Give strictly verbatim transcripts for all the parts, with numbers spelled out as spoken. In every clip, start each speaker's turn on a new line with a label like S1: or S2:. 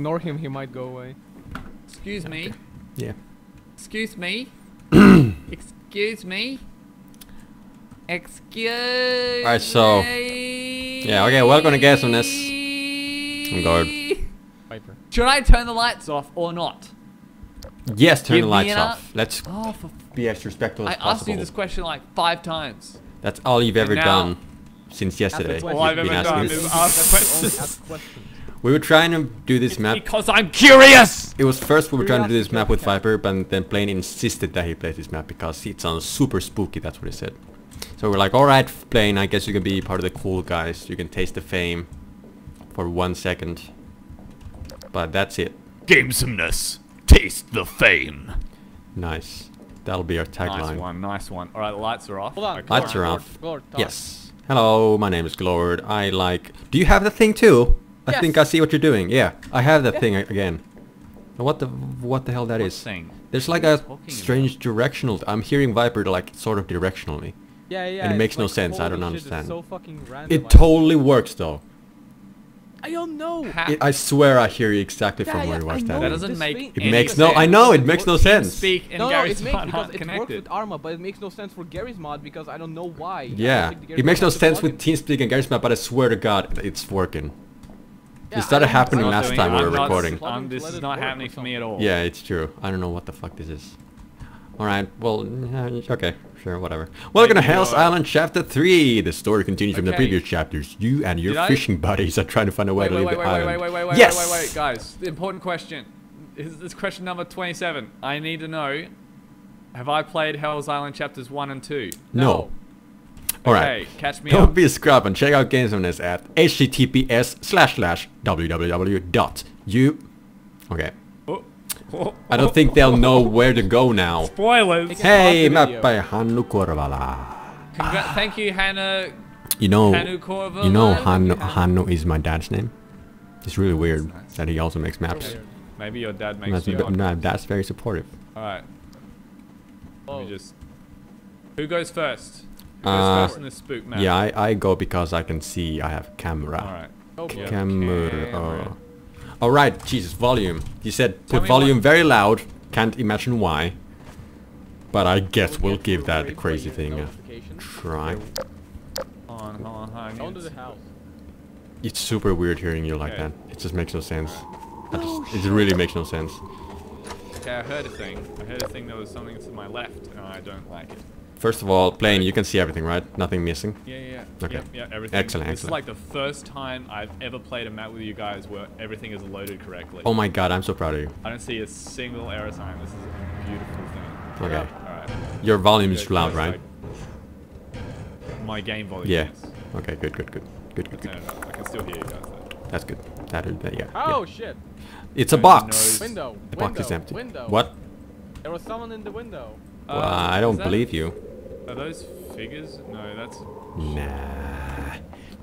S1: ignore him, he might go away.
S2: Excuse me.
S3: Yeah.
S2: Excuse me. Excuse me. Excuse
S3: Alright, so.
S2: me.
S3: Yeah, okay, welcome to Gasomeness. I'm Gord.
S1: Viper.
S2: Should I turn the lights off or not?
S3: Yes, turn
S2: Give
S3: the
S2: me
S3: lights
S2: an
S3: off. Let's
S2: Oh, for
S3: be as respectful as
S2: I asked
S3: possible.
S2: you this question like five times.
S3: That's all you've ever
S2: now-
S3: done since yesterday.
S1: question.
S2: All I've
S3: You've
S2: ever
S3: been
S2: done
S3: asking
S2: is
S3: this.
S2: ask questions.
S1: Ask questions.
S3: We were trying to do this map.
S2: Because I'm curious!
S3: It was first we were trying to do this
S1: Curiosity
S3: map with
S1: killed the
S3: Viper, but then Plane insisted that he plays this map because it sounds super spooky, that's what he said. So we're like, alright Plane, I guess you can be part of the cool guys. You can taste the fame for one second. But that's it.
S4: Gamesomeness. Taste the fame.
S3: Nice. That'll be our tagline.
S2: Nice one, nice one. Alright, the lights are off.
S1: Hold on.
S2: Okay.
S3: Lights are
S1: Glord,
S3: off.
S1: Glord, talk.
S3: Yes. Hello, my name is Glord. I like... Do you have the thing too? I
S1: Yes.
S3: think I see what you're doing. Yeah, I have that thing a- again. What the what the hell that
S2: What
S3: is?
S2: thing?
S3: There's like
S2: What are
S3: a
S2: you talking
S3: strange directional... I'm hearing Viper like sort of directionally.
S1: Yeah, yeah.
S3: And it
S1: it's
S3: makes no
S1: like,
S3: sense, I
S1: holy
S3: don't
S1: shit, it's
S3: understand.
S1: so fucking random.
S3: It
S1: I-
S3: totally works though.
S1: I don't know.
S2: Ha-
S3: It, I swear I hear you exactly
S1: Yeah,
S3: from
S1: yeah,
S3: where you are
S1: I know
S3: standing.
S2: That doesn't
S1: this
S2: make
S1: thing-
S3: It
S2: any
S3: makes no...
S2: sense.
S3: I know, it makes no sense.
S2: Speak and
S1: No, no,
S2: Gary's
S1: it makes
S2: mod
S1: because
S2: aren't
S1: it works
S2: connected.
S1: with Arma, but it makes no sense for Gary's mod because I don't know why. I don't
S3: Yeah,
S1: think the Gary's
S3: it makes
S1: mod
S3: no
S1: has a
S3: sense with
S1: plugin.
S3: TeamSpeak and Garry's Map, but I swear to God, it's working.
S1: Yeah,
S3: It started
S1: I don't-
S3: happening
S1: I
S2: I'm
S1: don't
S3: last
S2: doing
S3: time
S2: it.
S3: we were
S2: I'm not-
S3: recording.
S2: I'm- this
S1: Let
S2: is
S1: it
S2: not
S1: work or
S2: happening for me at all.
S3: Yeah, it's true. I don't know what the fuck this is. Alright, well, uh, okay, sure, whatever. Welcome to
S2: Thank you,
S3: Hell's
S2: uh,
S3: Island Chapter three. The story continues from the
S2: Okay.
S3: previous chapters. You and your
S2: Did I-
S3: fishing buddies are trying to find a way
S2: Wait,
S3: to
S2: wait,
S3: leave
S2: wait,
S3: the
S2: wait, wait,
S3: island.
S2: wait, wait, wait,
S3: yes!
S2: wait, wait, wait, guys. The important question. Is this question number twenty-seven? I need to know, have I played Hell's Island Chapters one and two?
S3: No. Alright.
S2: Okay, catch me
S3: Don't
S2: up.
S3: be a scrub and check out Gamesomeness at https slash slash www dot u. Okay.
S2: Oh, oh,
S3: I don't think they'll know where to go now.
S2: Spoilers!
S3: Hey,
S1: Pause the
S3: map
S1: video.
S3: by Hannu Korvala.
S2: Congra- thank you, Hannah.
S3: You know,
S2: Hannu Korvala.
S3: you know Hannu, Hannu is my dad's name. It's really weird that he also makes maps.
S2: Maybe your dad makes
S3: That's,
S2: you one.
S3: no, that's very supportive.
S2: Alright, let
S1: Oh.
S2: me just... Who goes first? Who goes
S3: Uh,
S2: first in this spook map?
S3: Yeah, I, I go because I can see I have camera.
S2: Alright.
S1: Go for
S2: Yeah.
S1: it.
S3: Camera.
S2: Camera.
S3: Alright, Jesus, volume. He said
S2: Tell
S3: put
S2: me
S3: volume
S2: what-
S3: very loud. Can't imagine why. But I guess we'll
S1: Get
S3: give
S1: your
S3: that
S1: rate
S3: crazy
S1: for your
S3: thing a
S1: notifications.
S3: try.
S2: Hold on, hold on, hold on.
S1: Go into the house.
S3: It's super weird hearing you like
S2: Okay.
S3: that. It just makes no sense. I just, it really makes no sense.
S2: Okay, I heard a thing. I heard a thing that was something to my left, and I don't like it.
S3: First of all, Plane, you can see everything, right? Nothing missing?
S2: Yeah, yeah, yeah.
S3: Okay.
S2: Yeah, yeah, everything.
S3: Excellent,
S2: This is
S3: excellent.
S2: like the first time I've ever played a map with you guys where everything is loaded correctly.
S3: Oh my god, I'm so proud of you.
S2: I don't see a single error sign. This is a beautiful thing.
S3: Okay.
S2: Alright.
S3: Your volume is
S2: Good,
S3: loud,
S2: good,
S3: right?
S2: like- My game volume.
S3: Yeah.
S2: Yes.
S3: Okay, good, good, good. Good, good,
S2: Turn
S3: good.
S2: it up. I can still hear you guys though.
S3: That's good. That is, that, yeah.
S1: Oh
S3: yeah.
S1: shit!
S3: It's a
S2: Turn
S3: box.
S2: your nose.
S1: Window.
S3: The
S1: window,
S3: box is empty.
S1: Window.
S3: What?
S1: There was someone in the window.
S3: Well,
S2: Uh,
S3: I
S2: is
S3: don't
S2: that-
S3: believe you.
S2: Are those figures? No, that's.
S3: Nah.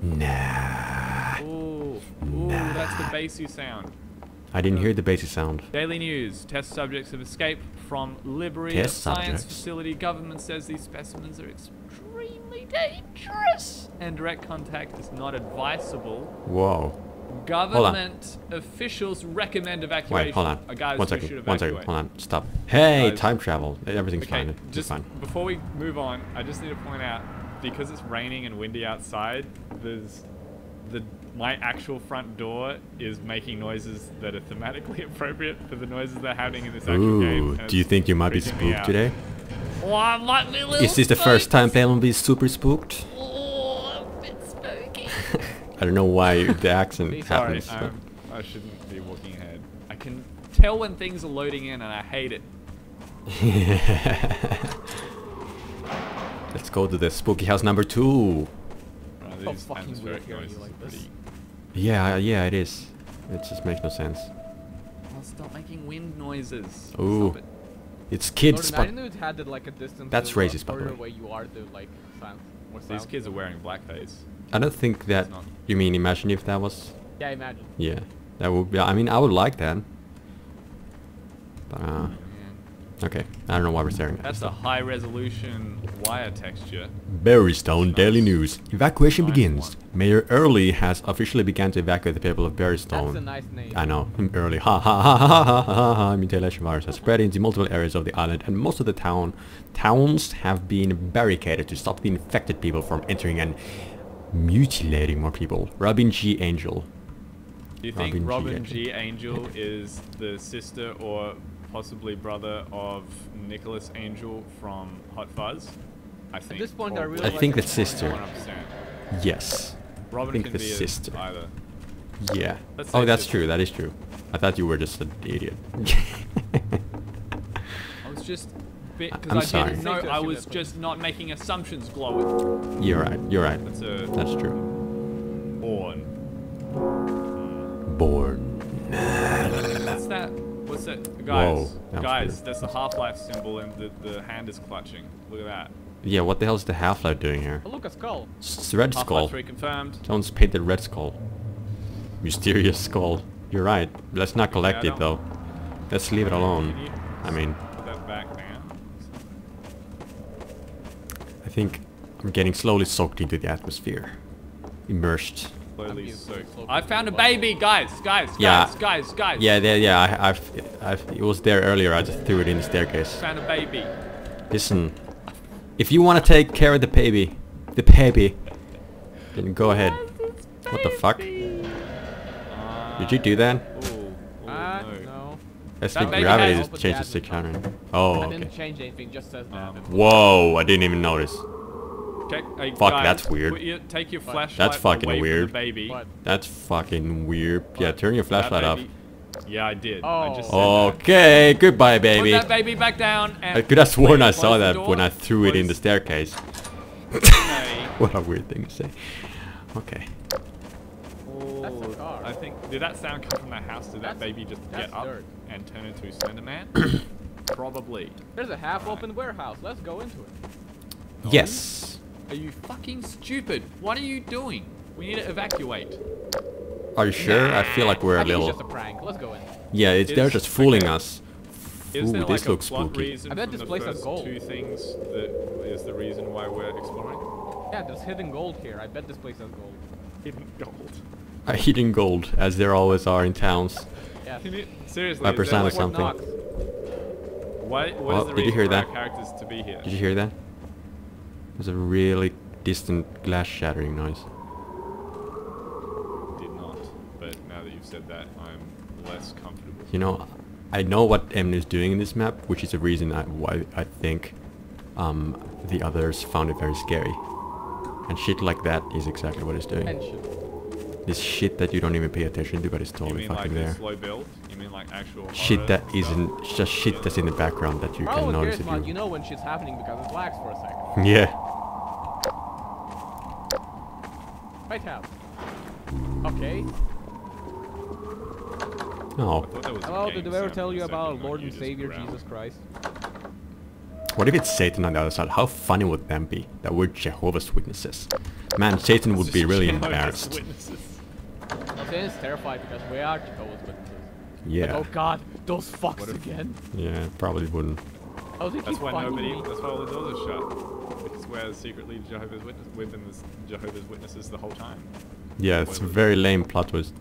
S3: Nah.
S2: Ooh, ooh, that's the bassy sound.
S3: I didn't hear the bassy sound.
S2: Daily News. Test subjects have escaped from Liberia
S3: Test
S2: Science
S3: subjects?
S2: Facility. Government says these specimens are extremely dangerous and direct contact is not advisable.
S3: Whoa.
S2: Government officials recommend evacuation.
S3: Wait, hold on.
S2: Uh, guys,
S3: One
S2: we
S3: second.
S2: should
S3: One second.
S2: evacuate.
S3: Hold on. Stop. Hey,
S2: Guys.
S3: time travel. Everything's
S2: Okay,
S3: fine. It's
S2: just
S3: fine.
S2: before we move on, I just need to point out because it's raining and windy outside. There's the my actual front door is making noises that are thematically appropriate for the noises they're having in this actual game.
S3: Ooh,
S2: and
S3: do you
S2: it's
S3: think you might be
S2: freaking me
S3: spooked
S2: out.
S3: today?
S2: Oh, I might be a little
S3: Is this the first
S2: spooked.
S3: time Plane will be super spooked?
S2: Oh, a bit spooky.
S3: I don't know why the accent
S2: Sorry,
S3: happens. but-
S2: I'm, I shouldn't be walking ahead. I can tell when things are loading in, and I hate it.
S3: Let's go to the spooky house number two.
S2: Right,
S1: Oh,
S2: these
S1: fucking
S2: atmospheric
S1: weird hearing
S2: noises
S1: you like
S2: are
S1: this.
S2: pretty.
S3: Yeah, yeah, it is. It just makes no sense.
S2: Oh, stop making wind noises.
S3: Ooh.
S2: Stop it.
S3: It's kids,
S1: Northern, I
S3: but
S1: didn't know it had like a distance.
S3: That's
S1: to, uh,
S3: racist, by the
S1: further
S3: way.
S1: away you are to like sound more sound.
S2: These kids are wearing blackface.
S3: I don't think that.
S2: It's not.
S3: You mean imagine if that was?
S1: Yeah, imagine.
S3: Yeah, that would be. I mean, I would like that. But uh,
S2: Man.
S3: Okay, I don't know why we're staring at
S2: That's
S3: this.
S2: a high resolution wire texture.
S3: Barrystone Daily News. Evacuation
S2: Nice
S3: begins.
S2: one.
S3: Mayor Early has officially begun to evacuate the people of Barrystone.
S1: That's a nice name.
S3: I know, Early. Ha ha ha ha ha ha ha. Mutilation virus has spread into multiple areas of the island, and most of the town towns have been barricaded to stop the infected people from entering and mutilating more people. Robin G. Angel.
S2: Do you think
S3: Robin G.
S2: Robin
S3: Angel.
S2: G. Angel is the sister or possibly brother of Nicholas Angel from Hot Fuzz? I think.
S1: this point, I
S2: probably.
S1: really
S3: I
S1: like
S3: think
S1: the
S3: that's sister.
S2: one hundred percent.
S3: Yes.
S2: Robin
S3: think
S2: can
S3: the
S2: be a-
S3: sister.
S2: either.
S3: Yeah.
S2: Let's say
S3: Oh, that's
S2: sister.
S3: true. That is true. I thought you were just an idiot.
S2: I was just bit
S3: I'm
S2: because I
S3: sorry.
S2: didn't know.
S1: Safe to
S2: I
S1: assume
S2: was
S1: that,
S2: just not making assumptions, glowing.
S3: You're right. You're right.
S2: That's a
S3: That's true.
S2: born.
S3: Born.
S2: What's that? What's that? Guys,
S3: Whoa, that was
S2: guys,
S3: weird.
S2: that's the Half-Life symbol and the, the hand is clutching. Look at that.
S3: Yeah, what the hell is the Half-Life doing here?
S1: Oh, look, a skull.
S3: It's a red skull.
S2: Half-Life three confirmed.
S3: Someone's painted red skull. Mysterious skull. You're right. Let's not collect
S2: Yeah, I
S3: it though. Let's leave it
S2: Can
S3: alone.
S2: you
S3: I mean,
S2: put that back down?
S3: I think I'm getting slowly soaked into the atmosphere. Immersed.
S2: Slowly
S1: being
S2: soaked.
S1: slowly
S2: I found a
S1: soaked.
S2: baby, guys, guys,
S3: Yeah.
S2: guys, guys, guys.
S3: Yeah, yeah, yeah. I, I've, I've, it was there earlier. I just threw it in the staircase.
S2: Found a baby.
S3: Listen, if you want to take care of the baby, the baby, then go ahead. What the fuck?
S2: Uh,
S3: Did you do that?
S2: Ooh, ooh,
S1: Ah,
S2: no.
S1: no.
S3: That's
S2: That
S3: the
S2: baby
S3: gravity
S2: has-
S3: just changed to six hundred. Oh,
S1: I
S3: okay.
S1: didn't change anything, just says that.
S2: Um,
S3: Whoa, I didn't even notice.
S2: Okay, hey,
S3: Fuck,
S2: guys,
S3: that's weird.
S2: Put your, take your flashlight
S3: That's fucking
S2: away from
S3: weird.
S2: the baby.
S1: But
S3: That's fucking weird. Yeah,
S2: But
S3: turn your
S2: that
S3: flashlight off.
S2: baby- Yeah, I did. I
S1: Oh.
S2: just said that.
S3: Okay, goodbye,
S2: Put
S3: baby.
S2: that baby back down and
S3: I could have sworn I
S2: close
S3: saw
S2: the
S3: that
S2: door.
S3: when I threw it in the
S2: Close-
S3: staircase.
S2: Okay.
S3: What a weird thing to say. Okay.
S1: That's a
S2: Oh,
S1: car.
S2: I think did that sound come from that house? Did that
S1: That's-
S2: baby just
S1: that's
S2: get up
S1: dirt.
S2: and turn into Slender Man? Probably.
S1: There's a half-open warehouse. Let's go into it.
S3: Yes.
S2: Are you fucking stupid? What are you doing? We need to evacuate.
S3: Are you sure? I feel like we're
S1: I
S3: a
S1: think it's
S3: little.
S1: just a prank. Let's go in.
S3: Yeah, it's they're
S2: Is-
S3: just fooling
S2: okay.
S3: us.
S2: Is
S3: Ooh,
S2: there
S3: this
S2: like
S3: looks
S2: a plot
S3: spooky.
S2: reason
S1: I bet
S2: from
S1: this
S2: the
S1: place has
S2: first
S1: gold.
S2: two things that is the reason why we're exploring?
S1: Yeah, there's hidden gold here. I bet this place has gold.
S2: Hidden gold.
S3: Uh, hidden gold, as there always are in towns.
S1: Yeah.
S2: Can you, seriously,
S3: My
S2: is there,
S3: persona
S2: like,
S3: is something.
S1: Knox.
S2: Why, what
S3: Well,
S2: is the
S3: did you
S2: reason
S3: hear
S2: for
S3: that?
S2: our characters to be here?
S3: Did you hear that? There's a really distant glass shattering noise.
S2: Did not. But now that you've said that, I'm less comfortable.
S3: You know, I know what Emily is doing in this map, which is the reason I, why I think um, the others found it very scary. And shit like that is exactly what it's doing.
S1: And shit.
S3: This shit that you don't even pay attention to, but it's
S2: You
S3: totally
S2: mean like
S3: fucking
S2: the
S3: there.
S2: slow build? You mean like actual
S3: Shit
S2: horror
S3: that
S2: stuff?
S3: isn't, it's just shit that's in the background that you
S1: Problem
S3: can
S1: with
S3: notice
S1: Garry's
S3: if
S1: Mod,
S3: you...
S1: you know when shit's happening because it lags for a second.
S3: Yeah.
S1: Right tab. Okay.
S3: No.
S2: I thought that was a
S1: Hello,
S2: game
S1: did I ever
S2: sound
S1: tell
S2: for a
S1: you
S2: second,
S1: about
S2: like
S1: Lord
S2: you
S1: and
S2: just
S1: Savior
S2: growled.
S1: Jesus Christ?
S3: What if it's Satan on the other side? How funny would that be? That we're Jehovah's Witnesses. Man, Satan would be really
S2: Jehovah's
S3: embarrassed.
S2: Witnesses.
S1: I'm saying it's terrified because we are Jehovah's Witnesses. Like,
S3: Yeah.
S1: oh god, those fucks
S2: What if-
S1: again.
S3: Yeah, probably wouldn't.
S1: Oh, they
S2: That's
S1: keep
S2: why
S1: finding
S2: nobody.
S1: me.
S2: That's why all the doors are shut. Because we're secretly Jehovah's Witnesses. We've been the Jehovah's Witnesses the whole time.
S3: Yeah, it's a
S2: Why would-
S3: very lame plot twist.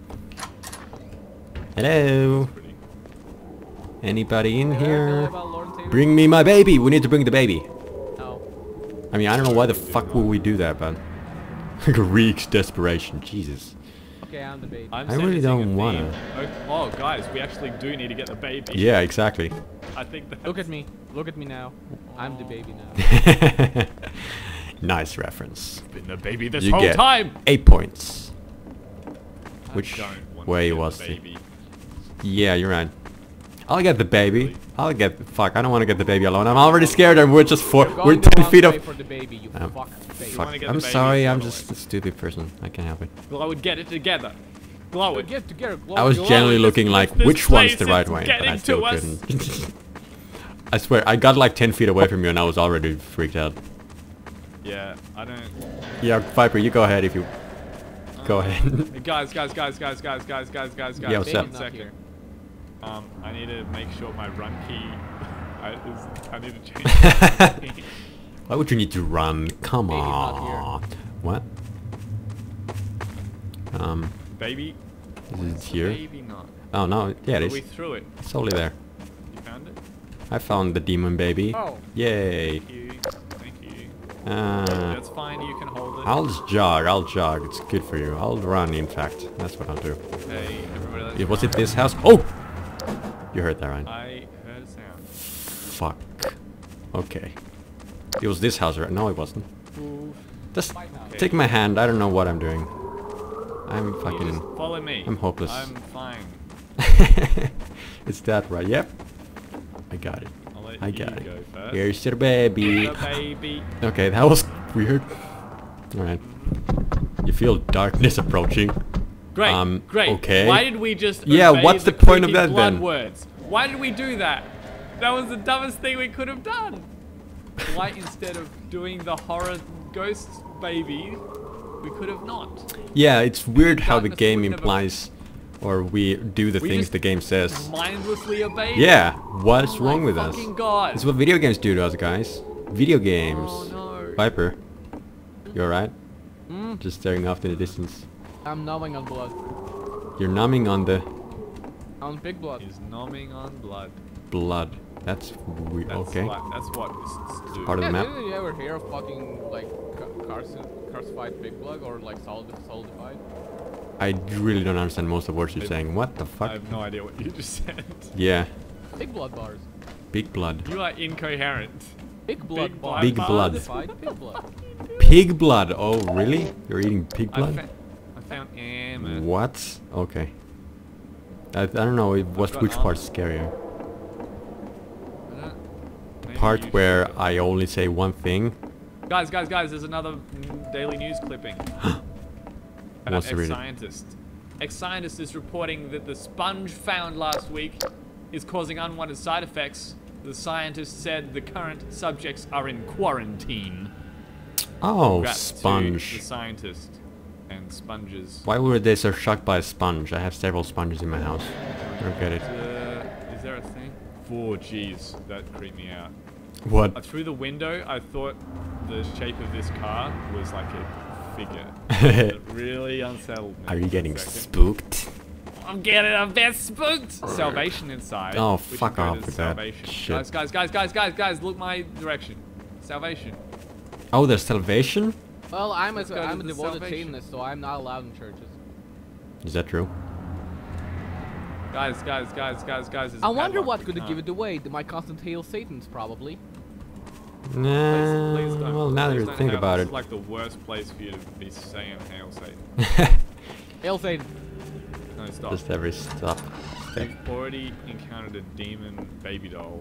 S3: Hello?
S2: Pretty.
S3: Anybody in
S1: Did I ever tell you
S3: here?
S1: about Lord and Savior?
S3: Bring me my baby! We need to bring the baby.
S1: No.
S3: I mean, I don't know why the fuck would we do that, but... Reeks desperation, Jesus.
S1: Okay, I'm the baby.
S2: I'm
S3: I really
S2: sensing a
S3: don't
S2: theme.
S3: wanna.
S2: Oh, oh, guys, we actually do need to get the baby.
S3: Yeah, exactly.
S2: I think that.
S1: Look at me. Look at me now. I'm the baby now.
S3: Nice reference.
S2: Been the baby this
S3: You
S2: whole
S3: get
S2: time.
S3: eight points.
S2: I
S3: Which
S2: don't want
S3: way
S2: to get
S3: was
S2: the
S3: it?
S2: baby.
S3: Yeah, you're right. I'll get the baby. I'll get the fuck. I don't want to get the baby alone. I'm already scared and we're just four.
S1: You're
S3: We're
S1: going the
S3: ten
S1: wrong
S3: feet
S1: way
S3: up.
S1: for the baby, you
S3: Um,
S1: fuck face.
S2: You
S3: Fuck.
S2: wanna get
S3: I'm
S2: the baby
S3: sorry. I'm
S2: the other
S3: just
S2: way.
S3: a stupid person. I can't help it.
S2: Glow would get it together. Glow
S1: We
S2: it.
S1: get together. Glow
S3: I was
S1: glow.
S3: generally
S2: this-
S3: looking
S2: this-
S3: like
S2: this
S3: which one's
S2: place
S3: the right
S2: is
S3: way, but I
S2: getting
S3: still
S2: to us.
S3: couldn't. I swear, I got like ten feet away from you and I was already freaked out.
S2: Yeah, I don't.
S3: Yeah, Viper, you go ahead if you. Go
S2: Um,
S3: ahead.
S2: hey, guys, guys, guys, guys, guys, guys, guys, guys, guys.
S3: Yeah, what's
S2: Wait
S3: up?
S2: a
S1: Not
S2: second.
S1: here.
S2: Um, I need to make sure my run key I, is, I need to change. it.
S3: Why would you need to run? Come
S1: Baby's not here.
S3: on. What? Um,
S2: Baby.
S3: is it here?
S2: Maybe not.
S3: Oh no, yeah it
S2: But we
S3: is.
S2: threw it.
S3: It's only there.
S2: You found it?
S3: I found the demon baby.
S1: Oh.
S3: Yay.
S2: Thank you. Thank you.
S3: Uh,
S2: That's fine. You can hold it.
S3: I'll just jog, I'll jog. It's good for you. I'll run, in fact. That's what I'll do.
S2: Hey, everybody. Let's
S3: It, was it
S2: run.
S3: this house? Oh! You heard that, right?
S2: I heard a sound.
S3: Fuck. Okay. It was this house, right? No, it wasn't. Just
S1: My house.
S3: take my hand. I don't know what I'm doing. I'm
S2: You just
S3: fucking...
S2: follow me.
S3: I'm hopeless.
S2: I'm fine.
S3: It's that, right? Yep. I got it.
S2: I'll let
S3: I
S2: you
S3: got it.
S2: go first.
S3: Here's your baby.
S2: The baby.
S3: Okay, that was weird. Alright. You feel darkness approaching.
S2: Great.
S3: Um,
S2: great.
S3: okay.
S2: Why did we just
S3: Yeah,
S2: obey
S3: what's
S2: the
S3: the point of
S2: creepy
S3: that
S2: blood
S3: then?
S2: words? Why did we do that? That was the dumbest thing we could have done. Why instead of doing the horror ghost baby, we could have not.
S3: Yeah, it's weird how the
S2: Darkness
S3: game
S2: wouldn't have-
S3: implies or we do the
S2: We
S3: things
S2: just
S3: the game says.
S2: Mindlessly obeyed.
S3: Yeah, what's
S2: Oh
S3: wrong
S2: my
S3: with us?
S2: fucking God.
S3: It's what video games do to us, guys. Video games.
S2: Oh no.
S3: Viper, you alright?
S1: Mm,
S3: Just staring off in the distance.
S1: I'm numbing on blood.
S3: You're numbing on the
S1: On big blood.
S2: He's numbing on blood.
S3: blood. That's weird.
S2: That's
S3: Okay.
S2: What, that's what this do.
S3: Part of
S1: Yeah,
S3: the map.
S1: didn't you ever hear of fucking like ca- calci- calcified big blood or like solid solidified?
S3: I really don't understand most of what you're
S2: I-
S3: saying. What the
S2: I
S3: fuck?
S2: have no idea what you just said.
S3: Yeah,
S1: Big blood bars.
S3: big blood.
S2: You are incoherent.
S1: Big blood
S2: Big
S1: bars.
S3: Big blood.
S1: Solidified big blood.
S3: Pig blood. Oh, really? You're eating pig
S2: I,
S3: blood?
S2: fa I found Emma.
S3: What? Okay. I, I don't know. It was
S2: got
S3: which
S2: armor.
S3: part's scarier?
S2: I don't- maybe
S3: Part
S2: you
S3: where
S2: should-
S3: I only say one thing.
S2: Guys, guys, guys! There's another mm, daily news clipping. An
S3: Wants to read it.
S2: ex-scientist. Ex-scientist is reporting that the sponge found last week is causing unwanted side effects. The scientist said the current subjects are in quarantine.
S3: Oh,
S2: Congrats to
S3: sponge.
S2: the scientist and sponges.
S3: Why were they so shocked by a sponge? I have several sponges in my house. I don't get it.
S2: Uh, is there a thing? Oh, jeez, that creeped me out. Uh,
S3: What?
S2: through the window, I thought the shape of this car was like a figure. It really unsettled me.
S3: Are you
S2: for a
S3: getting
S2: second.
S3: spooked?
S2: I'm getting a bit spooked. Salvation inside.
S3: Oh,
S2: We should
S3: fuck
S2: go
S3: off
S2: to
S3: with that
S2: Salvation.
S3: shit.
S2: Guys, guys, guys, guys, guys, guys, look my direction. Salvation.
S3: Oh, there's salvation?
S1: Well, I'm a,
S2: Let's go to
S1: I'm a
S2: the
S1: devoted
S2: salvation.
S1: Satanist, so I'm not allowed in churches.
S3: Is that true?
S2: Guys, guys, guys, guys, guys. there's a
S1: I wonder
S2: padlock.
S1: what
S2: We
S1: could
S2: can't.
S1: give it away. My constant hail Satans, probably.
S3: Nah,
S2: Please don't.
S3: well, now that
S2: Please
S3: you
S2: don't
S3: think
S2: hail-
S3: about
S2: this
S3: it.
S2: is like the worst place for you to be saying hail Satan.
S1: Hail Satan.
S2: No, stop.
S3: Just every stop. step.
S2: You've already encountered a demon baby doll.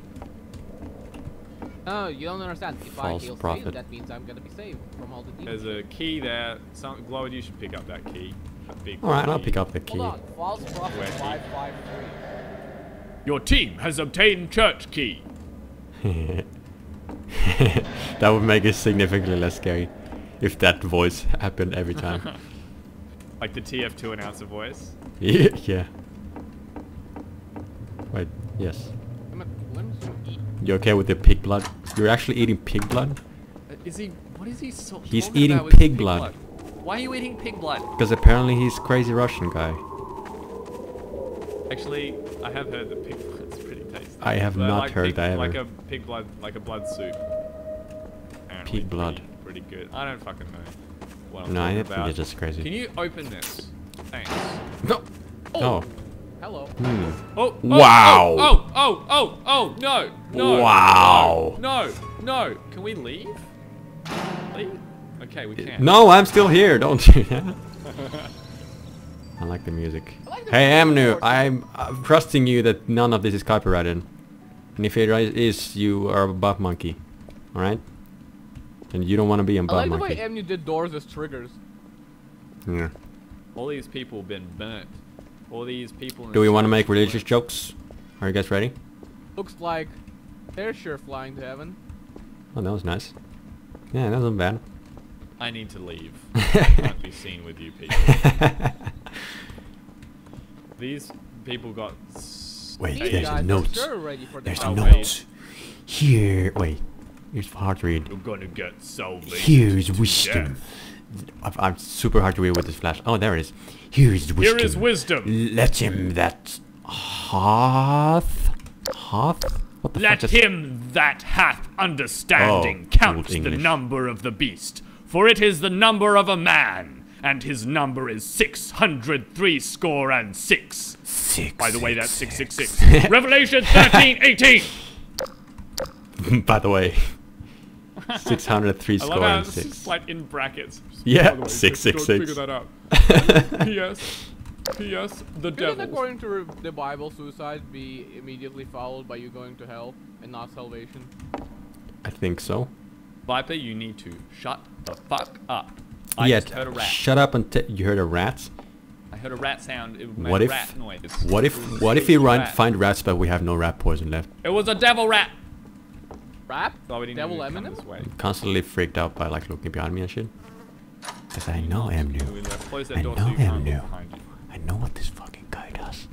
S1: No, you don't understand. If
S3: False
S1: I hail
S3: prophet.
S1: Satan, that means I'm gonna be saved from all the demons.
S2: There's a key there. Some Glowed, you should pick up that key. That big
S3: Alright, I'll
S2: key.
S3: pick up the key.
S1: Hold on. False prophet
S2: Where key?
S1: five five three.
S2: Your team has obtained church key.
S3: That would make it significantly less scary if that voice happened every time.
S2: Like the T F two announcer voice.
S3: Yeah. yeah. Wait, yes.
S1: Let me- let me see.
S3: You okay with the pig blood? You're actually eating pig blood?
S2: Uh, Is he? What is he so?
S3: He's
S2: talking
S3: eating
S2: about with
S3: pig blood.
S2: Why are you eating pig blood?
S3: Because apparently he's crazy Russian guy.
S2: Actually, I have heard that pig blood's pretty tasty.
S3: I have
S2: But
S3: not
S2: like
S3: heard
S2: pig,
S3: that
S2: Like
S3: ever.
S2: a pig blood, like a blood soup. Apparently
S3: Pig blood.
S2: Pretty, pretty good. I don't fucking know what I'm
S3: No, I
S2: talking
S3: think
S2: about.
S3: it's just crazy.
S2: Can you open this? Thanks.
S3: No. Oh.
S1: Hello.
S3: Hmm.
S2: Oh, oh,
S3: Wow.
S2: Oh, oh, oh, oh, oh, no, no.
S3: Wow.
S2: No, no, no. Can we leave? Leave? Okay, we can.
S3: No, I'm still here. Don't do that. I like the music.
S1: like the
S3: Hey,
S1: music.
S3: Amnu, I'm, I'm trusting you that none of this is copyrighted. And if it is, you are a butt monkey. Alright? And you don't want to be a
S1: I
S3: butt
S1: like the way
S3: monkey.
S1: Emnu did doors as triggers.
S3: Yeah.
S2: All these people have been burnt. All these people. in
S3: Do we
S2: the
S3: want to
S2: church
S3: make
S2: were
S3: religious
S2: burnt.
S3: jokes? Are you guys ready?
S1: Looks like they're sure flying to heaven.
S3: Oh, that was nice. Yeah, that wasn't bad.
S2: I need to leave. I can't be seen with you people. These people got. s-
S3: Wait,
S1: These
S3: there's a
S1: guys are
S3: note.
S1: sure ready for the
S3: There's a
S1: hell
S3: note.
S1: race.
S3: Here, wait. It's hard to read.
S4: You're gonna get salvation.
S3: Here's
S4: to
S3: wisdom.
S4: death.
S3: I'm, I'm super hard to read with this flash. Oh, there it is. Here's wisdom.
S4: Here is wisdom.
S3: Let him that hath hath. What the
S4: Let
S3: fuck is-
S4: him that hath understanding
S3: Oh,
S4: count
S3: old
S4: the
S3: English.
S4: number of the beast, for it is the number of a man, and his number is six hundred three score and six.
S3: Six.
S4: By the way, that's six six six. Revelation thirteen eighteen.
S3: By the way, six hundred three
S2: I
S3: score
S2: love how
S3: and
S2: it's
S3: six.
S2: just like in brackets.
S3: Yeah,
S2: By the way,
S3: six,
S2: don't-
S3: six,
S2: don't
S3: six.
S2: figure that out. P S. P S. The
S1: Couldn't,
S2: devil.
S1: according to re- the Bible, suicide be immediately followed by you going to hell and not salvation?
S3: I think so.
S2: Viper, you need to shut the fuck up. I
S3: yeah,
S2: just heard a rat.
S3: shut up and t you heard a rat.
S2: I heard a rat sound. It made
S3: What
S2: a
S3: if-
S2: rat noise.
S3: What if
S2: It was a
S3: what if we run
S2: rat.
S3: find rats but we have no rat poison left?
S2: It was a devil rat.
S1: Rap?
S2: So we didn't
S1: Devil
S2: even come
S1: Eminem?
S2: this way.
S3: Constantly freaked out by like looking behind me and shit. Cause I know I'm
S2: We
S3: new.
S2: left- Close that
S3: I
S2: door
S3: know
S2: so you can't
S3: him
S2: look
S3: new.
S2: behind you.
S3: I know what this fucking guy does.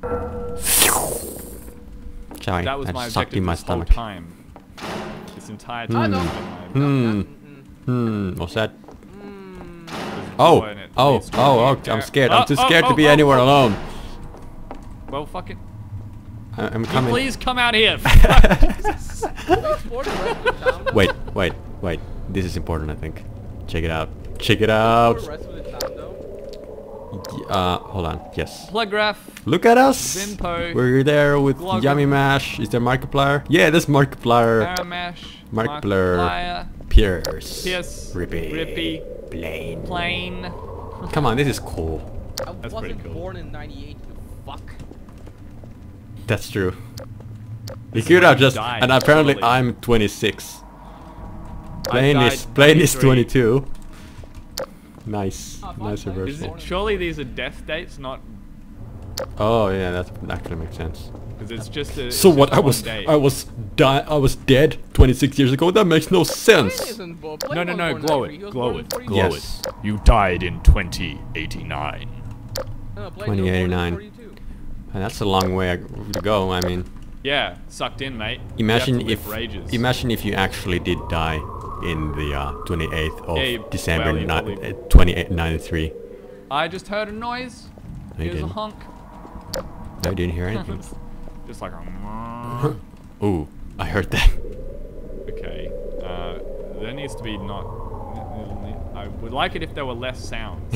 S3: Sorry,
S2: That was
S3: I
S2: my
S3: sucked
S2: objective
S3: in my
S2: this whole
S3: stomach.
S2: time. This entire
S1: I
S2: time.
S1: know.
S3: Hmm.
S1: Mm-mm.
S3: Hmm. What's that?
S1: Mm.
S3: Oh.
S2: door and it
S3: Oh.
S2: leads to
S3: Oh.
S2: the
S3: Oh.
S2: entire-
S3: I'm scared.
S2: Oh,
S3: I'm too
S2: oh,
S3: scared to
S2: oh,
S3: be
S2: oh,
S3: anywhere
S2: oh.
S3: alone.
S2: Well, fucking.
S3: I I'm
S2: Can you
S3: coming.
S2: please come out here.
S1: Explore the rest of the town, though.
S3: Wait. Wait. Wait. This is important. I think. Check it out. Check it
S1: Explore
S3: out.
S1: the rest of the town, though.
S3: Y- Uh. Hold on. Yes.
S2: Plugraph.
S3: Look at us.
S2: Zinpo,
S3: We're there with
S2: Glogger.
S3: Yummy Mash. Is there Markiplier? Yeah, there's Markiplier.
S2: Paramash.
S3: Markiplier.
S2: Markiplier.
S3: Pierce.
S2: Pierce.
S3: Rippy.
S2: Rippy.
S3: Blaine.
S2: Plane.
S3: Come on, this is cool.
S1: I
S2: That's
S1: wasn't
S2: pretty cool.
S1: born in ninety-eight, you fuck.
S3: That's true. You
S2: This is
S3: could
S2: when
S3: have
S2: you
S3: just,
S2: died,
S3: and apparently
S2: surely.
S3: I'm twenty-six.
S2: I
S3: Blaine
S2: died
S3: is Blaine is
S2: twenty-three.
S3: twenty-two. Nice,
S1: Ah, fuck,
S3: nice
S1: Blaine.
S2: Is
S3: reversal.
S2: it, surely these are death dates, not
S3: Oh yeah, that actually makes sense.
S2: because it's just a.
S3: So
S2: it's
S3: what?
S2: just
S3: I
S2: one
S3: was
S2: day.
S3: I was di I was dead twenty-six years ago. That makes no
S1: Blaine
S3: sense.
S1: isn't bo- Blaine
S2: No, no,
S1: wasn't
S2: no,
S1: born in
S2: glow
S1: ninety-three,
S2: it,
S1: he was
S2: glow
S1: born in
S2: it,
S1: forty-two.
S4: Glow
S3: Yes.
S4: it. You died in twenty eighty-nine.
S1: No, no, Blaine,
S3: twenty
S1: he was born in
S3: eighty-nine.
S1: forty-two.
S3: And that's a long way to go. I mean,
S2: Yeah, sucked in, mate. You
S3: imagine
S2: have to live
S3: if
S2: for ages.
S3: imagine if you actually did die in the uh, twenty-eighth of
S2: Yeah, you-
S3: December
S2: well, you
S3: ni-
S2: probably-
S3: uh, twenty-eight ninety-three.
S2: I just heard a noise.
S3: No, you
S2: It was a
S3: didn't.
S2: honk.
S3: No, you didn't hear anything.
S2: Just like a.
S3: Ooh, I heard that.
S2: Okay. Uh, there needs to be not. I would like it if there were less sounds.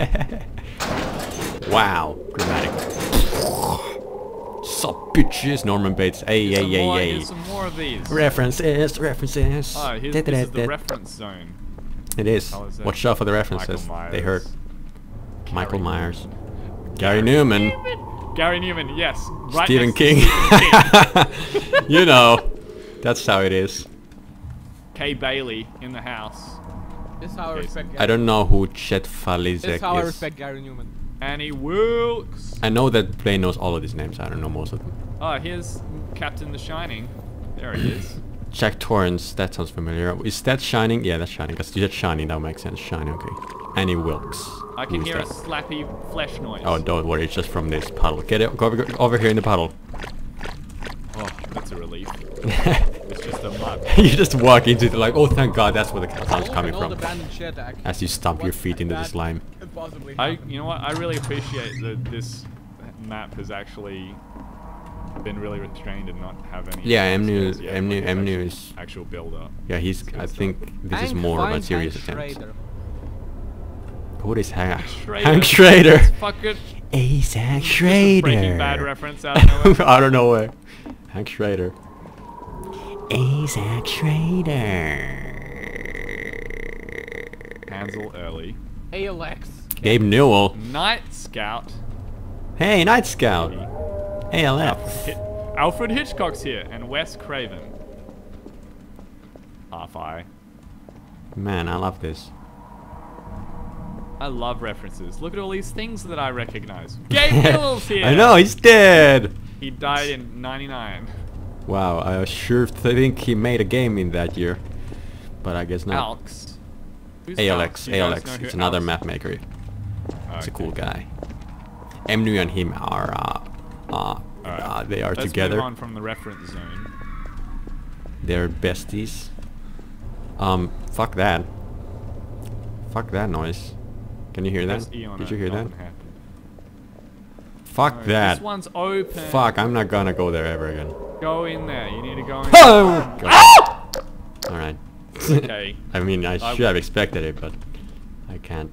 S3: Wow, dramatic. Sup, bitches? Norman Bates. Hey,
S2: Here's
S3: hey,
S2: some
S3: hey,
S2: more,
S3: hey.
S2: Here's some more of these.
S3: References, references.
S2: Oh, here's,
S3: Da-
S2: this
S3: da-
S2: is the
S3: da-
S2: reference zone.
S3: It is.
S2: How is that?
S3: Watch out for the
S2: Michael
S3: references.
S2: Myers.
S3: They hurt. Michael
S2: Gary
S3: Myers. Gary Newman.
S2: Gary Newman, yes. Right
S3: Stephen
S2: next to
S3: King.
S2: Stephen King.
S3: You know. That's how it is.
S2: Kay Bailey in the house.
S1: This is how I
S2: Okay,
S1: respect
S3: I
S1: Gary.
S3: don't know who Chet
S1: This is
S3: Falizek
S1: how I
S3: is.
S1: respect Gary Newman.
S2: Annie Wilkes.
S3: I know that Blaine knows all of these names. I don't know most of them.
S2: Oh, here's Captain The Shining. There he is.
S3: Jack Torrance. That sounds familiar. Is that Shining? Yeah, that's Shining. Because you said Shining. That makes sense. Shining. Okay. Annie Wilkes.
S2: I
S3: Who
S2: can
S3: is
S2: hear a
S3: that?
S2: slappy flesh noise.
S3: Oh, don't worry. It's just from this puddle. Get it. Go over, go over here in the puddle.
S2: Oh, that's a relief. It's just a mud.
S3: You just walk into the like. Oh, thank God. That's where the sound's
S1: Old
S3: coming
S1: and old
S3: from.
S1: abandoned shed, actually.
S3: As you stomp your
S1: What
S3: feet into the
S1: that
S3: slime.
S1: could possibly
S2: I,
S1: happen.
S2: you know what? I really appreciate that this map has actually been really restrained and not have any.
S3: Yeah, Mnu,
S2: skills yet,
S3: Mnu,
S2: like
S3: Mnu
S2: actual-
S3: is.
S2: actual build up.
S3: Yeah, he's.
S2: Good
S3: I
S2: stuff.
S3: think this is
S1: Hank
S3: more of a
S1: finds
S3: serious
S1: Hank
S3: attempt.
S1: Schrader.
S3: Who is Hank?
S2: Schrader.
S3: Hank Schrader.
S2: Fucking
S3: Isaac Schrader.
S2: Breaking Bad reference out of nowhere.
S3: Out of nowhere. Hank Schrader. Isaac Schrader.
S2: Hansel Early.
S1: A L X.
S3: Gabe Newell.
S2: Night Scout.
S3: Hey, Night Scout. A L F.
S2: Hi- Alfred Hitchcock's here and Wes Craven. Half-Eye.
S3: Man, I love this.
S2: I love references. Look at all these things that I recognize. Gabe Newell's here.
S3: I know, he's dead.
S2: He died in ninety-nine.
S3: Wow, I sure think he made a game in that year. But I guess not.
S2: Alx. Who's
S3: A L
S2: Alx?
S3: X,
S2: You guys
S3: A L X.
S2: know who
S3: It's another
S2: Alx-
S3: map maker. He's a
S2: Okay.
S3: cool guy. Mnu and him are, uh, uh,
S2: Alright.
S3: uh they are
S2: Let's
S3: together.
S2: move on from the reference zone.
S3: They're besties. Um, fuck that. Fuck that noise. Can you hear that?
S2: Press E on
S3: Did
S2: it,
S3: you hear that?
S2: nothing happened.
S3: Fuck
S2: No,
S3: that.
S2: This one's open.
S3: Fuck, I'm not gonna go there ever again.
S2: Go in there. You need to go in.
S3: Oh! God. Alright.
S2: Okay.
S3: I mean, I
S2: I-
S3: should have expected it, but I can't.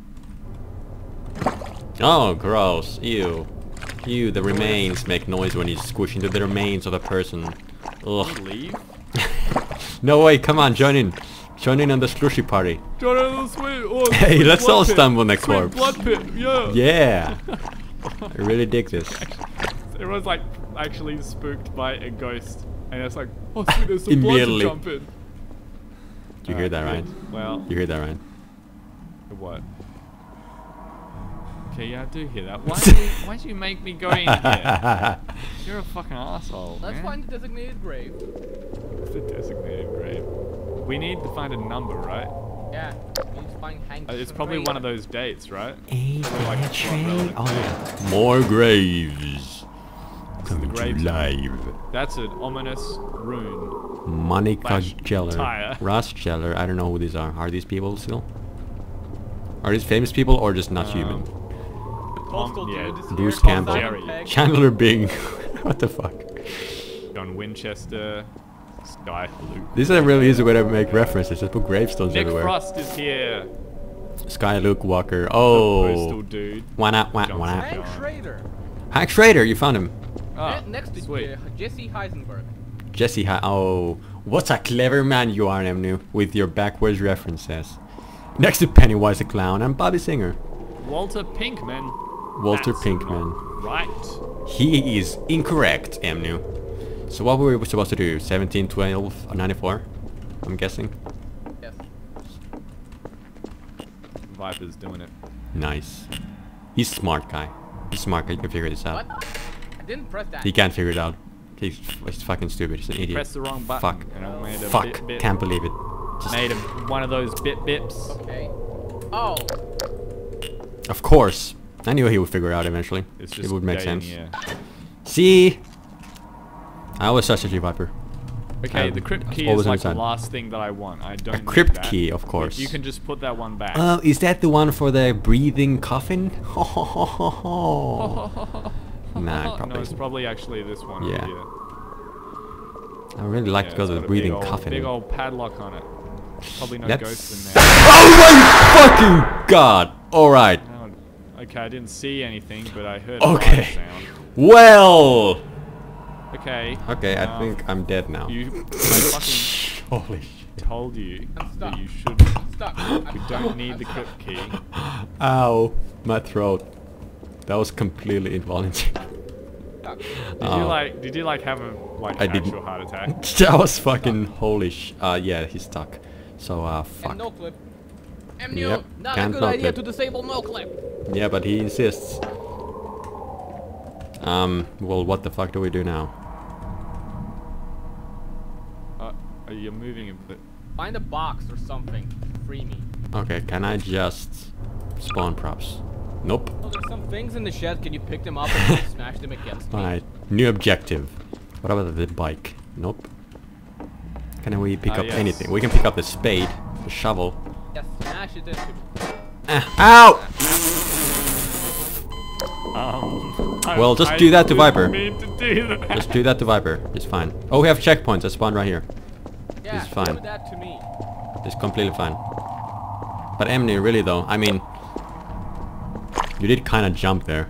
S3: Oh, gross. Ew. Ew, the remains make noise when you squish into the remains of a person. Ugh.
S2: Leave.
S3: No way, come on, join in. Join in on the slushy party.
S2: Join in the sweet. Oh,
S3: Hey,
S2: sweet
S3: let's
S2: blood
S3: all
S2: pit.
S3: stumble on a
S2: Sweet
S3: corpse.
S2: blood pit. Yeah.
S3: Yeah. I really dig this.
S2: Everyone's like actually spooked by a ghost, and it's like, oh, sweet, there's some blood to
S3: Immediately.
S2: jump in.
S3: You hear that, right?
S2: Well,
S3: You hear that, right?
S2: what? Okay, yeah, I do hear that. Why do you, why do you make me go in here? You're a fucking asshole.
S1: Let's
S2: man.
S1: find the designated grave.
S2: the designated grave. We need to find a number, right?
S1: Yeah. We need to find Hank.
S2: Uh, it's probably one of those dates, right?
S3: Ain't
S2: Like,
S3: that
S2: front row
S3: right?
S2: and
S3: Oh
S2: back.
S3: yeah. More graves. Coming to
S2: graves.
S3: life.
S2: That's an ominous rune.
S3: Monica
S2: Slash
S3: Geller.
S2: tire.
S3: Ross Geller. I don't know who these are. Are these people still? Are these famous people or just not human?
S2: Um,
S1: Postal
S2: Um, yeah,
S1: dude is
S3: Bruce
S1: here,
S3: Campbell.
S1: Simon
S2: Jerry.
S1: Pegg.
S3: Chandler Bing. What the fuck?
S2: John Winchester. Sky Luke.
S3: This is a really easy way to make references. Just put gravestones
S2: Nick
S3: everywhere.
S2: Frost is here.
S3: Sky Luke Walker.
S2: The
S3: Oh.
S2: postal dude.
S3: Why not? Why,
S2: Johnson.
S3: why not?
S1: Hank Schrader.
S3: Hank Schrader, you found him.
S2: Ah,
S1: Ne- Next to
S2: sweet.
S1: uh, Jesse Heisenberg.
S3: Jesse Hi- Oh. What a clever man you are, Emnu, with your backwards references. Next to Pennywise the Clown and Bobby Singer.
S2: Walter Pinkman.
S3: Walter
S2: That's
S3: Pinkman.
S2: not right.
S3: He is incorrect, Emnu. So what were we supposed to do? seventeen, twelve, ninety-four? I'm guessing.
S1: Yes.
S2: Viper's doing it.
S3: Nice. He's smart guy. He's smart guy. He can figure this out.
S1: What? I didn't press that.
S3: He can't figure it out. He's, he's fucking stupid. He's an idiot.
S2: Pressed the wrong button.
S3: Fuck.
S2: And it made a
S3: Fuck.
S2: bit, bit,
S3: Can't believe it. Just,
S2: made a, one of those bit bips.
S1: Okay. Oh.
S3: of course. I knew he would figure it out eventually.
S2: It's
S3: It
S2: just
S3: would make
S2: getting,
S3: sense.
S2: Yeah.
S3: See? I was such a G-Viper.
S2: Okay,
S3: Um,
S2: the crypt
S3: it's
S2: key
S3: always
S2: is
S3: on
S2: like
S3: the
S2: the
S3: side.
S2: last thing that I want. I don't
S3: A
S2: need
S3: crypt
S2: that.
S3: key, of
S2: You-
S3: course.
S2: You can just put that one back.
S3: Oh, is that the one for the breathing coffin? Ho ho ho ho ho. Nah,
S2: no,
S3: probably
S2: it's
S3: isn't.
S2: probably actually this one
S3: Yeah.
S2: over here.
S3: I would really like
S2: Yeah,
S3: to go
S2: it's
S3: to the
S2: got a
S3: breathing
S2: big old,
S3: coffin.
S2: Big old padlock on it. Probably no
S3: That's-
S2: ghosts in there.
S3: Oh my fucking god! Alright.
S2: Oh, okay, I didn't see anything, but I heard
S3: Okay.
S2: a light sound.
S3: Well.
S2: Okay.
S3: Okay, I
S2: um,
S3: think I'm dead now.
S2: You, I fucking
S3: Holy shit.
S2: told you
S1: I'm
S2: that
S1: stuck.
S2: you should.
S1: Stuck.
S2: We
S1: I'm
S2: don't
S1: stuck.
S2: need
S1: I'm
S2: the
S1: stuck.
S2: crypt key.
S3: Ow. My throat. That was completely involuntary.
S1: Stuck.
S2: Did
S3: Oh.
S2: you like? Did you like have a like
S3: I
S2: actual
S3: didn't.
S2: heart attack?
S3: That was fucking holy sh. Uh, yeah, he's stuck. So, uh, fuck.
S1: And no clip. M
S3: Yep,
S1: not a
S3: can't
S1: good
S3: no
S1: idea
S3: clip.
S1: to disable no clip.
S3: Yeah, but he insists. Um, well, what the fuck do we do now?
S2: Uh, are you moving a bit?
S1: Find a box or something. Free me.
S3: Okay, can I just spawn props? Nope.
S1: Oh, there's some things in the shed. Can you pick them up and smash them against me?
S3: Alright, new objective. What about the bike? Nope. Can we pick
S2: Ah,
S3: up
S2: yes.
S3: anything? We can pick up the spade, the shovel.
S1: Yes, smash it into me.
S3: Ah, ow!
S2: Um, I-
S3: Well, just
S2: I
S3: do that to
S2: didn't
S3: Viper.
S2: mean to do that.
S3: Just do that to Viper. It's fine. Oh, we have checkpoints that spawn right here.
S1: Yeah,
S3: It's fine.
S1: do that to me.
S3: It's completely fine. But Emily, really though, I mean, you did kind of jump there.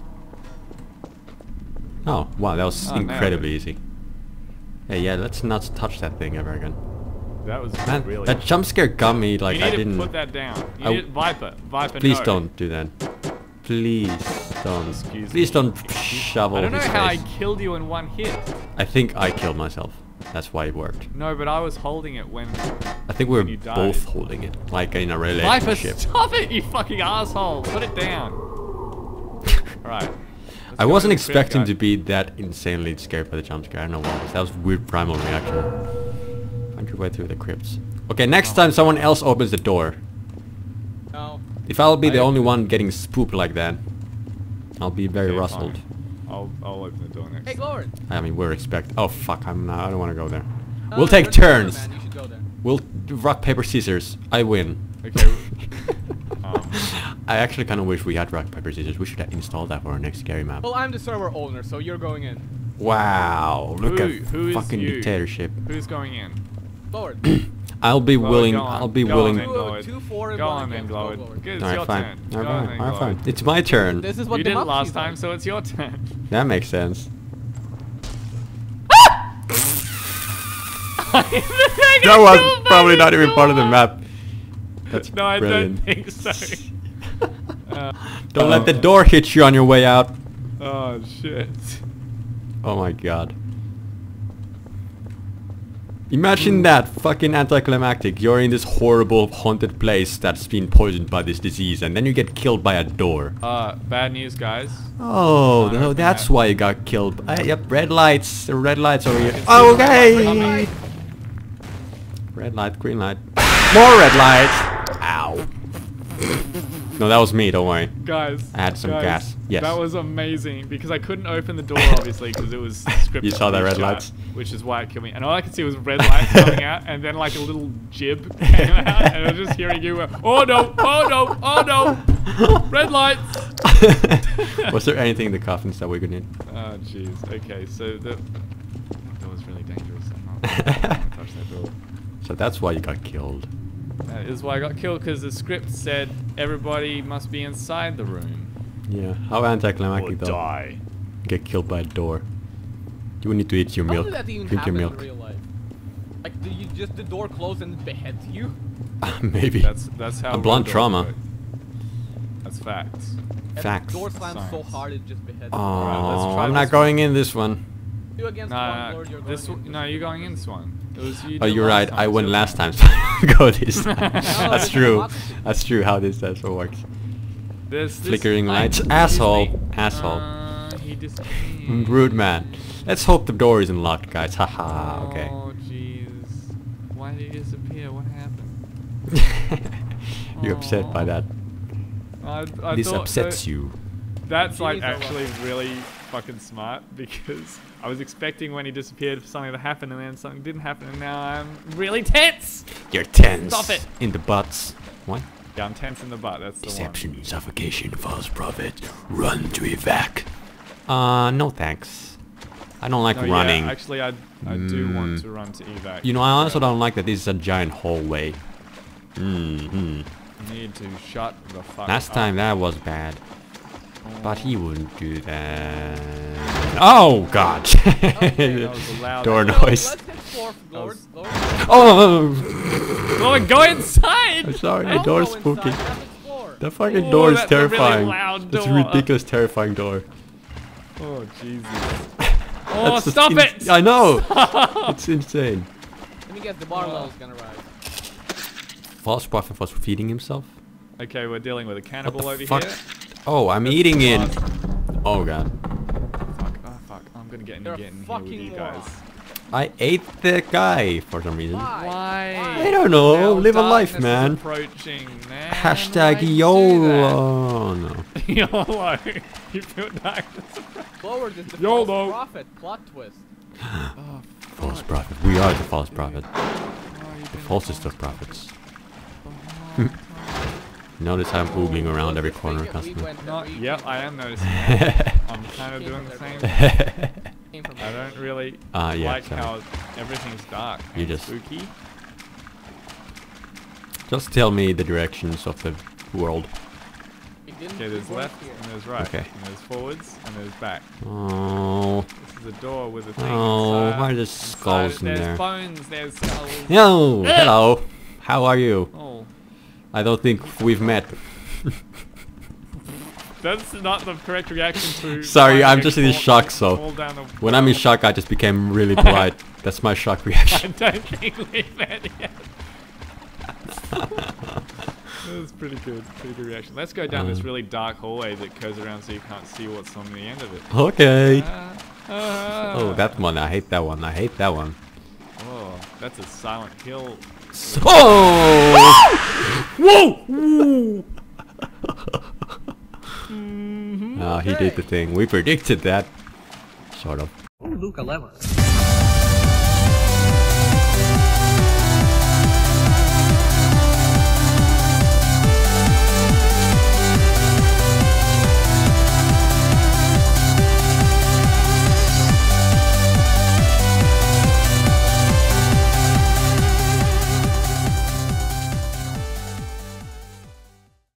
S3: Oh, wow, that was
S2: Oh, nailed
S3: incredibly
S2: it.
S3: easy. Hey, yeah, let's not touch that thing ever again.
S2: That was
S3: Man,
S2: really.
S3: that jump scare got me like
S2: you need
S3: I
S2: to
S3: didn't.
S2: put that down. You
S3: I-
S2: need Viper. Viper.
S3: Please
S2: no.
S3: don't do that. Please don't.
S2: Excuse
S3: Please
S2: me.
S3: don't shovel
S2: I don't know
S3: his
S2: how
S3: face.
S2: I killed you in one hit.
S3: I think I killed myself. That's why it worked.
S2: No, but I was holding it when.
S3: I think we were
S2: When you died.
S3: both holding it, like in a
S2: Viper,
S3: relationship.
S2: stop it, you fucking asshole! Put it down. Alright.
S3: I wasn't expecting to be that insanely scared by the jump scare. I don't know why. That was weird primal reaction. Find your way through the crypts. Okay, next time someone else opens the door.
S1: No.
S3: If I'll be the
S2: I-
S3: only one getting spooked like that, I'll be very
S2: Okay,
S3: rustled.
S2: fine. I'll, I'll open the door next
S1: Hey,
S2: time.
S1: Glory.
S3: I mean, we're expect. Oh fuck! I'm not. I don't want to go there. We'll
S1: Uh,
S3: take
S1: there's a door,
S3: turns.
S1: man, you should go there.
S3: We'll do rock, paper, scissors. I win.
S2: Okay. um,
S3: I actually kind of wish we had rock, paper, scissors. We should have installed that for our next scary map.
S1: Well, I'm the server owner, so you're going in.
S3: Wow, look
S2: Who-
S3: at
S2: who is
S3: fucking
S2: you?
S3: dictatorship.
S2: who's going in?
S1: Lord.
S3: I'll be
S2: Glower,
S3: willing.
S2: go on,
S3: I'll be
S2: go
S3: willing.
S2: on then,
S1: Two-
S2: Glower.
S1: two, four, and
S2: Go
S1: one
S2: on then,
S1: against
S2: Glower.
S1: Glower.
S2: Good, it's
S3: Alright,
S2: your
S3: fine.
S2: turn.
S3: Alright,
S2: Go on
S3: fine.
S2: then,
S3: Alright,
S2: Glower.
S3: fine. It's my turn.
S1: This is what
S2: You did it
S1: democracy
S2: last
S1: is
S2: time,
S1: like.
S2: so it's your turn.
S3: That makes sense. That was probably not even part of the map. That's
S2: No, I
S3: brilliant.
S2: don't think so. uh,
S3: Don't let the door hit you on your way out.
S2: oh shit.
S3: Oh my god. Imagine that, fucking anticlimactic. You're in this horrible haunted place that's been poisoned by this disease, and then you get killed by a door.
S2: Uh, bad news, guys.
S3: Oh,
S2: Can't
S3: no,
S2: open
S3: that's
S2: that.
S3: why you got killed. Uh, yep, red lights. The red lights over here.
S2: see
S3: Oh,
S2: the
S3: okay.
S2: light.
S3: Red light, green light. More red lights. Ow. No, that was me. Don't worry.
S2: Guys.
S3: I had some
S2: guys,
S3: gas. Yes.
S2: That was amazing because I couldn't open the door obviously because it was scripted.
S3: You saw the
S2: to be
S3: red
S2: shut,
S3: lights?
S2: which is why it killed me. And all I could see was red lights coming out, and then like a little jib came out, and I was just hearing you. Uh, oh no! Oh no! Oh no! Red lights!
S3: Was there anything in the coffins that we could need?
S2: Oh jeez. Okay, so the that was really dangerous. I'm not, I'm not gonna touch that door.
S3: So that's why you got killed.
S2: That is why I got killed because the script said everybody must be inside the room.
S3: Yeah. How anticlimactic though.
S2: die.
S3: Get killed by a door. You need to eat your
S1: How
S3: milk.
S1: did that even
S3: Drink your
S1: happen in
S3: milk.
S1: real life? Like, do you just the door close and it beheads you?
S3: Maybe.
S2: That's that's how
S3: A blunt
S2: road dogs
S3: trauma.
S2: work. That's facts.
S1: And
S3: Facts.
S1: The door slams so
S2: Science.
S1: hard it just beheads
S3: Oh,
S1: you.
S2: Alright, let's try
S3: I'm
S2: this
S3: not
S2: one.
S3: going in this one.
S1: You against
S2: No,
S1: one,
S2: no,
S1: Lord, you're
S2: no. This
S1: going
S2: one,
S1: in.
S2: no, you're going in this one. It was you.
S3: Oh,
S2: did
S3: you're
S2: last
S3: right.
S2: time,
S3: I
S2: it's
S3: went
S2: your
S3: last
S2: turn.
S3: time. So go this time. That's
S1: it's
S3: true.
S1: democracy.
S3: That's true how this that's what works.
S2: This, this
S3: Flickering
S2: light,
S3: lights.
S2: excuse
S3: Asshole.
S2: me.
S3: Asshole.
S2: Uh, he disappeared.
S3: Rude man. Let's hope the door isn't locked, guys. Haha. Okay.
S2: Oh jeez. Why did he disappear? What happened?
S3: You're upset by
S2: Aw.
S3: that.
S2: I, I
S3: This
S2: thought
S3: upsets
S2: that-
S3: you.
S2: That's like
S1: Jeez, I love
S2: actually really fucking smart because I was expecting when he disappeared for something to happen and then something didn't happen and now I'm really tense.
S3: You're tense.
S2: Stop it.
S3: In the butts. What?
S2: Yeah, I'm tense in the butt. That's the
S3: Deception, suffocation, false prophet. Run to evac. Uh, no thanks. I don't like
S2: one. No,
S3: running.
S2: Yeah, actually, I I do want
S3: Mm.
S2: to run to evac.
S3: You know, I also
S2: Yeah.
S3: don't like that this is a giant hallway. Mm-hmm.
S2: I need to shut the fuck
S3: Last
S2: up.
S3: time that was bad. But he wouldn't do that. Oh god!
S2: that was a loud-
S3: Door
S1: So,
S3: noise.
S1: Let's hit fourth, Lord.
S2: was-
S1: Lord.
S3: Oh!
S2: Oh, go inside!
S3: I'm sorry, the
S1: Don't
S3: door's
S1: go inside,
S3: spooky.
S1: have it explore.
S3: The fucking
S2: Oh,
S3: door is
S2: that's a really
S3: terrifying.
S2: loud
S3: It's a
S2: door.
S3: ridiculous, terrifying door.
S2: Oh Jesus! Oh,
S3: That's just
S2: stop
S3: ins-
S2: it!
S3: I know! It's insane.
S1: Let me guess, the bar level's gonna rise.
S3: False prophet was feeding himself?
S2: Okay, we're dealing with a cannibal
S3: What the
S2: over
S3: fuck?
S2: here.
S3: Oh, I'm
S2: That's
S3: eating it.
S2: awesome.
S3: Oh god.
S2: Fuck! Oh fuck! I'm gonna get in,
S1: You're a
S2: get in here with
S1: fucking
S2: you
S1: moron.
S2: guys.
S3: I ate the guy for some reason.
S1: Why?
S2: Why?
S3: I don't know.
S2: Now
S3: Live a life,
S2: darkness is
S3: man.
S2: Approaching, man.
S3: Hashtag
S2: Why'd you do
S3: YOLO. No.
S2: that? YOLO. You feel darkness.
S1: Lower this the
S2: YOLO.
S1: false prophet. Plot twist.
S2: Oh,
S3: False prophet. We are the false prophet.
S2: oh, you've
S3: The
S2: been
S3: falsest of prophets. Notice how I'm oogling around every corner
S1: We
S3: constantly.
S1: went-
S2: Not,
S1: we
S2: yep,
S1: came
S2: I
S1: from-
S2: am noticing that. I'm kind of
S1: Came
S2: doing
S1: from
S2: the
S1: there,
S2: same.
S1: came from
S2: I don't really
S3: Ah, yeah,
S2: like
S3: sorry.
S2: how everything's dark
S3: You
S2: and
S3: just-
S2: spooky.
S3: Just tell me the directions of the world.
S1: We didn't-
S2: Okay,
S1: we
S2: there's
S1: weren't
S2: left
S1: here.
S2: and there's right.
S3: Okay.
S2: And there's forwards and there's back.
S3: Oh.
S2: This is a door with a thing
S3: Oh,
S2: inside.
S3: why are there
S2: Inside
S3: skulls
S2: it,
S3: in
S2: there's
S3: there?
S2: bones, there's skulls.
S3: Yo, hello. How are you?
S2: Oh,
S3: I don't think we've met.
S2: that's not the correct reaction to...
S3: Sorry,
S2: finding
S3: I'm
S2: a
S3: just in
S2: fall-
S3: shock, so
S2: fall down the
S3: When I'm in
S2: well.
S3: shock, I just became really polite. That's my shock reaction.
S2: I don't think we've met yet. That was pretty good, pretty good reaction. Let's go down this
S3: Uh.
S2: really dark hallway that goes around so you can't see what's on the end of it.
S3: Okay.
S2: Ah, ah.
S3: Oh, that one. I hate that one. I hate that one.
S2: Oh, that's a Silent Hill.
S3: Oh!
S2: Whoa!
S3: Ah, he did the thing. We predicted that. Sort of.
S5: Oh, Luke eleven.